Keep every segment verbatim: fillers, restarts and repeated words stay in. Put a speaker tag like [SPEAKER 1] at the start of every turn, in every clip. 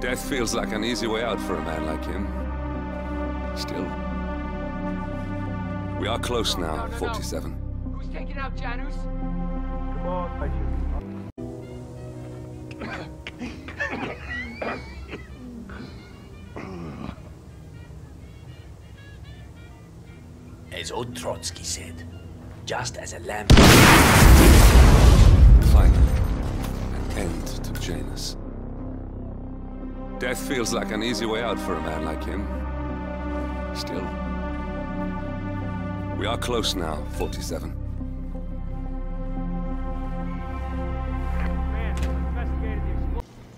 [SPEAKER 1] Death feels like an easy way out for a man like him. Still. We are close now,
[SPEAKER 2] no, no, no.
[SPEAKER 1] forty-seven.
[SPEAKER 2] Who's taking out Janus?
[SPEAKER 3] Come on, Patient.
[SPEAKER 4] As old Trotsky said, just as a lamb...
[SPEAKER 1] Finally, an end to Janus. Death feels like an easy way out for a man like him. Still. We are close now, forty-seven.
[SPEAKER 3] Man, investigated the explosion.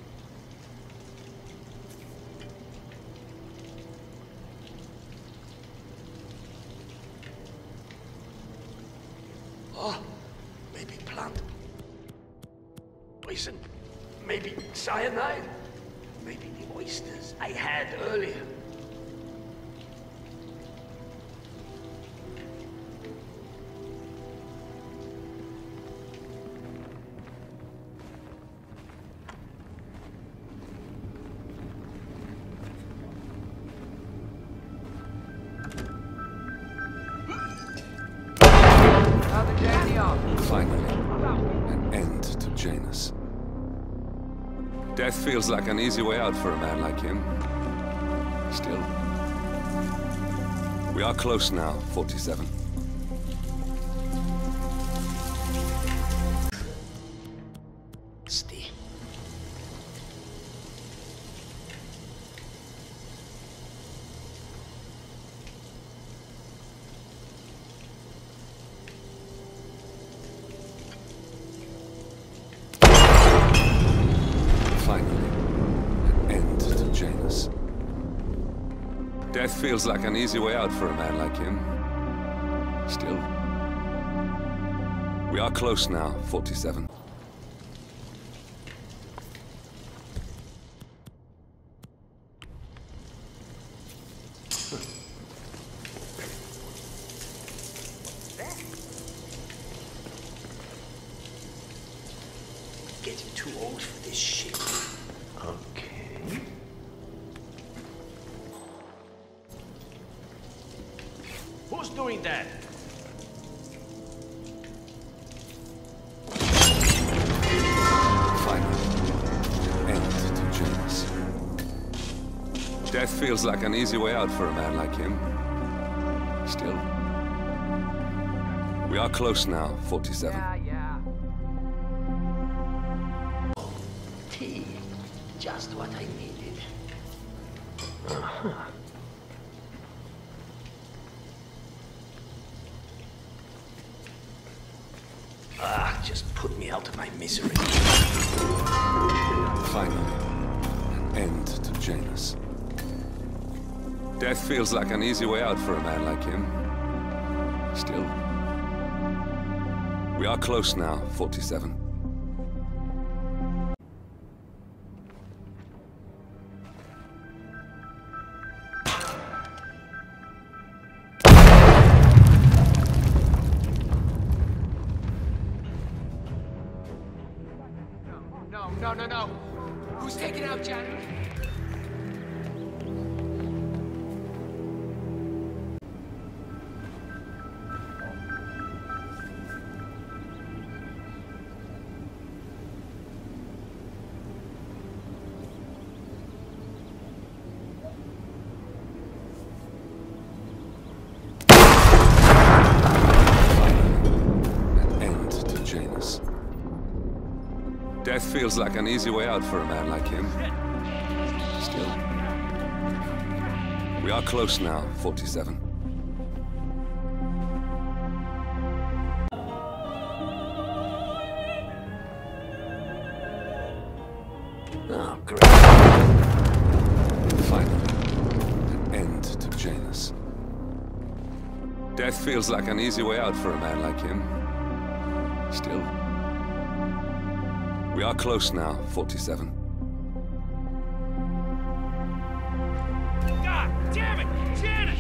[SPEAKER 4] Oh, maybe plant poison, maybe cyanide, maybe the oysters I had earlier.
[SPEAKER 2] Now the Danny off.
[SPEAKER 1] Finally, an end to Janus. Death feels like an easy way out for a man like him. Still. We are close now, forty-seven.
[SPEAKER 4] Stay.
[SPEAKER 1] Finally, an end to Janus. Death feels like an easy way out for a man like him. Still. We are close now, forty-seven.
[SPEAKER 4] Getting too old for this shit. Okay. Who's doing that?
[SPEAKER 1] Finally, an end to Janus. Death feels like an easy way out for a man like him. Still. We are close now, forty-seven.
[SPEAKER 2] Yeah, yeah.
[SPEAKER 4] Tea. Just what I needed. Uh-huh. Ah, just put me out of my misery.
[SPEAKER 1] Finally, an end to Janus. Death feels like an easy way out for a man like him. Still. We are close now, forty-seven.
[SPEAKER 2] No, no, no, no. Who's taking out Janus?
[SPEAKER 1] An end to Janus. Death feels like an easy way out for a man like him. Still. We are close now, forty-seven.
[SPEAKER 4] Oh, great.
[SPEAKER 1] Finally, an end to Janus. Death feels like an easy way out for a man like him. Still. We are close now, forty-seven.
[SPEAKER 3] God damn it! Janet!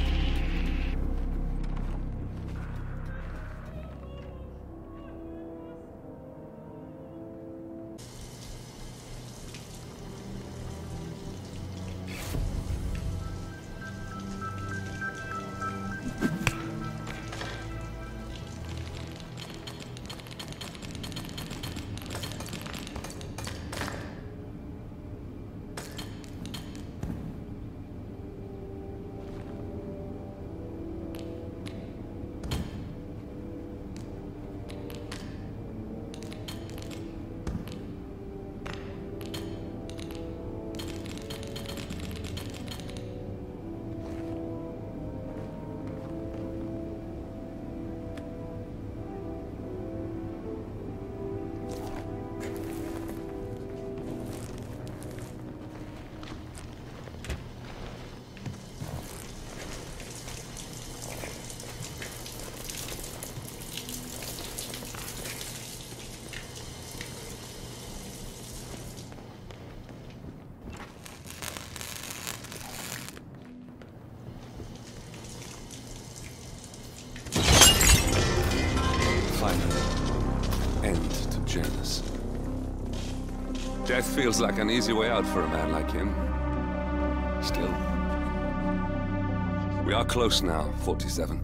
[SPEAKER 1] Death feels like an easy way out for a man like him. Still. We are close now, forty-seven.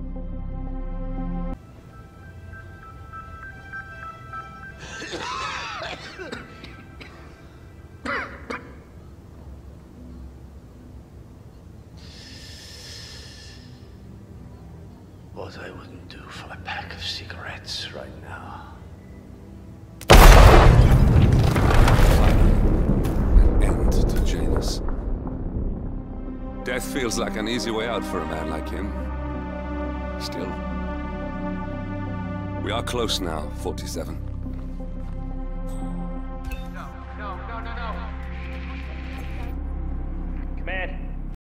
[SPEAKER 4] What I wouldn't do for a pack of cigarettes right now.
[SPEAKER 1] An end to Janus. Death feels like an easy way out for a man like him. Still. We are close now, forty-seven.